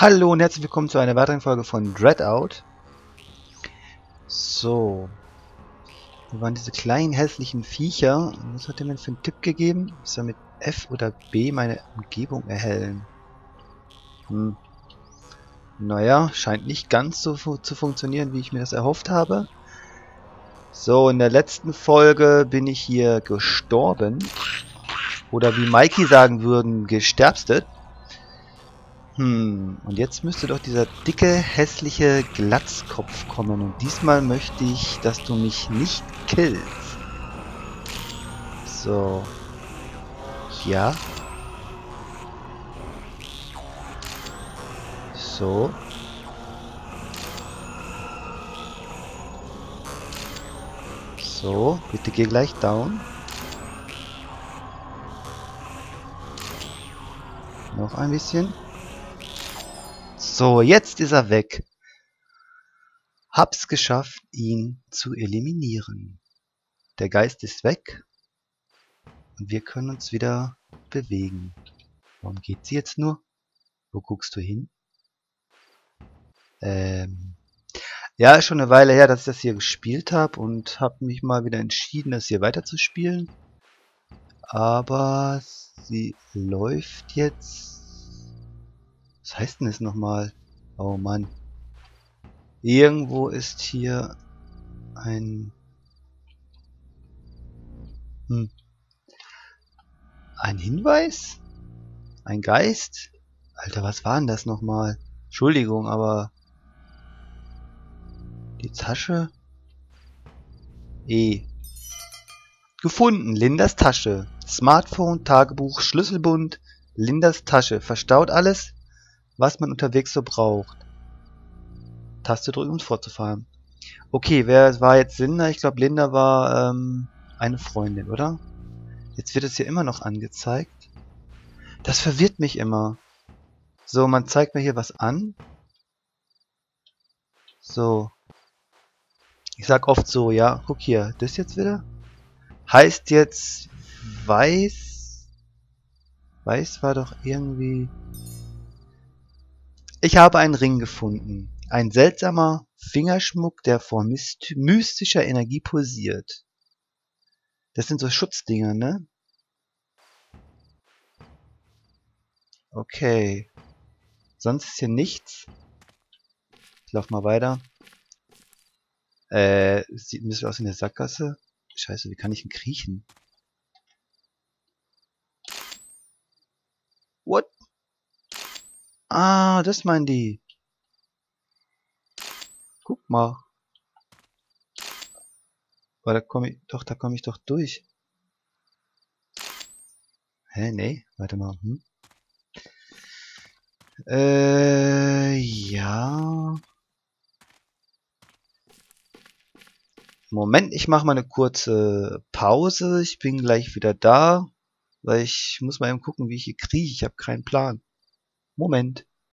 Hallo und herzlich willkommen zu einer weiteren Folge von Dreadout. So, wir waren diese kleinen hässlichen Viecher. Was hat der mir für einen Tipp gegeben? Ich soll mit F oder B meine Umgebung erhellen. Naja, scheint nicht ganz so zu funktionieren, wie ich mir das erhofft habe. So, in der letzten Folge bin ich hier gestorben. Oder wie Mikey sagen würden, gesterbstet. Und jetzt müsste doch dieser dicke, hässliche Glatzkopf kommen. Und diesmal möchte ich, dass du mich nicht killst. So. Ja. So. So. Bitte geh gleich down. Noch ein bisschen. So, jetzt ist er weg. Hab's geschafft, ihn zu eliminieren. Der Geist ist weg. Und wir können uns wieder bewegen. Warum geht sie jetzt nur? Wo guckst du hin? Ja, ist schon eine Weile her, dass ich das hier gespielt habe und habe mich mal wieder entschieden, das hier weiterzuspielen. Aber sie läuft jetzt... Was heißt denn das nochmal? Oh Mann. Irgendwo ist hier ein... Ein Hinweis? Ein Geist? Alter, was war denn das nochmal? Entschuldigung, aber... Die Tasche? Gefunden, Lindas Tasche. Smartphone, Tagebuch, Schlüsselbund, Lindas Tasche. Verstaut alles, was man unterwegs so braucht. Taste drücken, um fortzufahren. Okay, wer war jetzt Linda? Ich glaube, Linda war eine Freundin, oder? Jetzt wird es hier immer noch angezeigt. Das verwirrt mich immer. So, man zeigt mir hier was an. So. Ich sag oft so, ja. Guck hier, das jetzt wieder. Heißt jetzt weiß. Weiß war doch irgendwie... Ich habe einen Ring gefunden. Ein seltsamer Fingerschmuck, der vor mystischer Energie pulsiert. Das sind so Schutzdinger, ne? Okay. Sonst ist hier nichts. Ich lauf mal weiter. Sieht ein bisschen aus wie eine Sackgasse. Scheiße, wie kann ich denn kriechen? What? Ah, das meinen die. Guck mal. Aber da komme ich doch durch. Hä, nee, warte mal. Ja. Moment, ich mache mal eine kurze Pause. Ich bin gleich wieder da, weil ich muss mal eben gucken, wie ich hier kriege. Ich habe keinen Plan. Moment.